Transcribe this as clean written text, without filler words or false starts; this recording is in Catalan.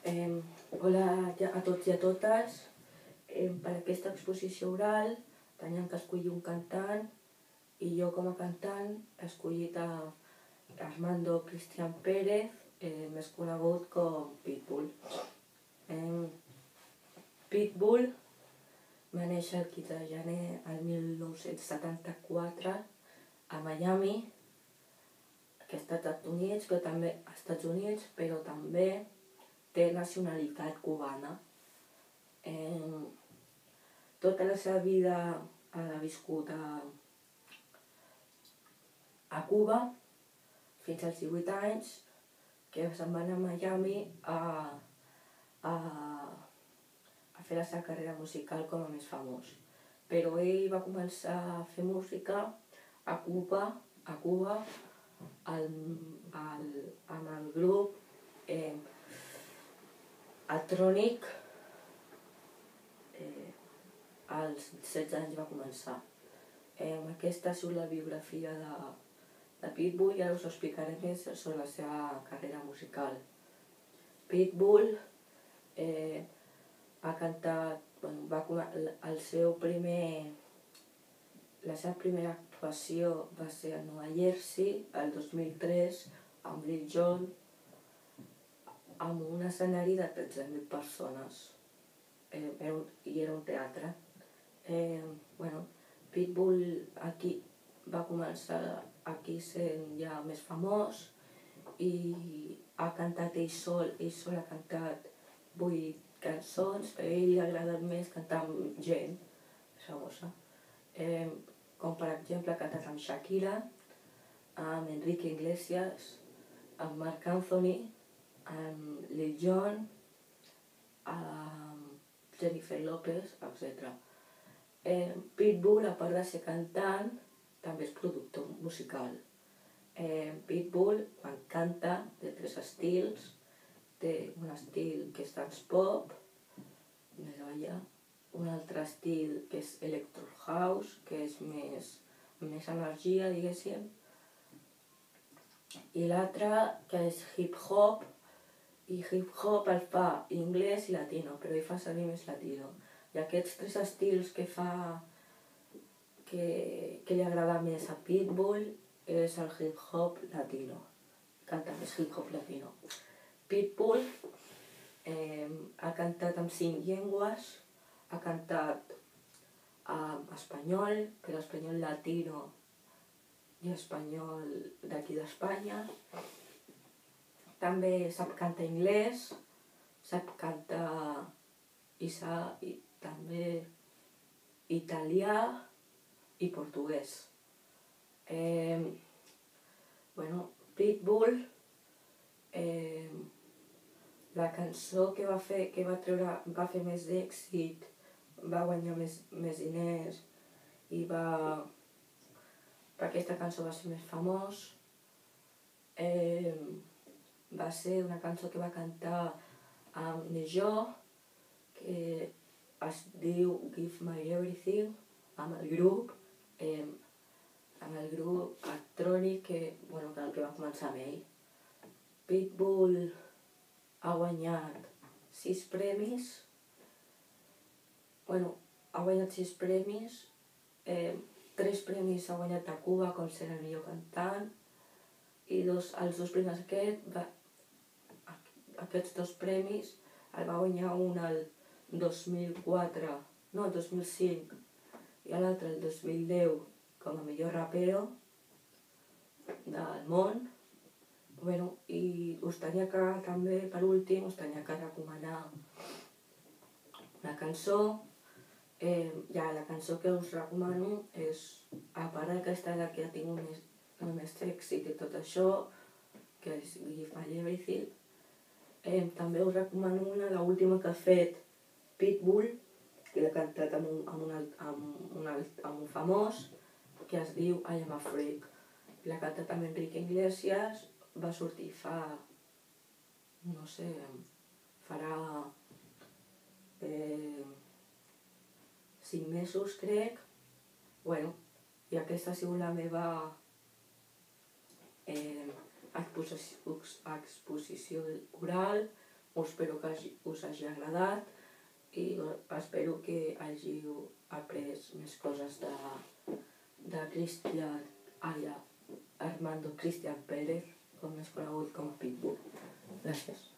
Hola a tots i a totes. Per aquesta exposició oral teníem que escollir un cantant i jo com a cantant he escollit a Armando Cristian Pérez, més conegut com Pitbull. Pitbull va néixer el 15 de gener del 1974 a Miami, que és als Estats Units, però també té nacionalitat cubana. Tota la seva vida ha viscut a Cuba fins als 18 anys, que se'n va anar a Miami a fer la seva carrera musical com a més famós. Però ell va començar a fer música a Cuba amb el grup Attronic. Als 16 anys va començar. Aquesta ha sigut la biografia de Pitbull i ara us explicaré més sobre la seva carrera musical. Pitbull ha cantat, la seva primera actuació va ser a Nova Jersey el 2003 amb Lil Jon, amb un escenari de 13.000 persones i era un teatre. Pitbull va començar aquí sent ja més famós i ha cantat ell sol ha cantat 8 cançons, però a ell li ha agradat més cantar amb gent famosa. Com per exemple ha cantat amb Shakira, amb Enrique Iglesias, amb Marc Anthony, amb Lil Jon, amb Jennifer Lopez, etc. Pitbull, a part de ser cantant, també és productor musical. Pitbull, quan canta, té 3 estils. Té un estil que és dance pop, un altre estil que és electro house, que és més energia, diguéssim, i l'altre que és hip hop, i hip hop el fa anglès i latino, però ell fa servir més latino. I aquests 3 estils que li agrada més a Pitbull és el hip hop latino. Canta més hip hop latino. Pitbull ha cantat en 5 llengües, ha cantat en espanyol, però espanyol latino i espanyol d'aquí d'Espanya. També sap cantar anglès, sap cantar també italià i portuguès. Pitbull, la cançó que va fer més èxit, va guanyar més diners i aquesta cançó va ser més famós. Va ser una cançó que va cantar amb Nejo, que es diu Give My Everything, amb el grup Attronic, que va començar amb ell. Pitbull ha guanyat 6 premis. Ha guanyat 6 premis. 3 premis ha guanyat a Cuba com ser el millor cantant i els 2 primers aquests 2 premis el va guanyar un el 2005 i l'altre el 2010 com a millor rapero del món. I us tenia que, també, per últim, recomanar una cançó. La cançó que us recomano és, a part d'aquesta que ha tingut més èxit i tot això, que és Give My Everything, també us recomano l'última que ha fet Pitbull, que l'ha cantat amb un famós, que es diu I Am a Freak. L'ha cantat amb Enrique Iglesias, va sortir farà 5 mesos, crec. I aquesta ha sigut la meva exposició oral, espero que us hagi agradat i espero que hàgiu après més coses de Armando Cristian Pérez, com més conegut com Pitbull. Gràcies.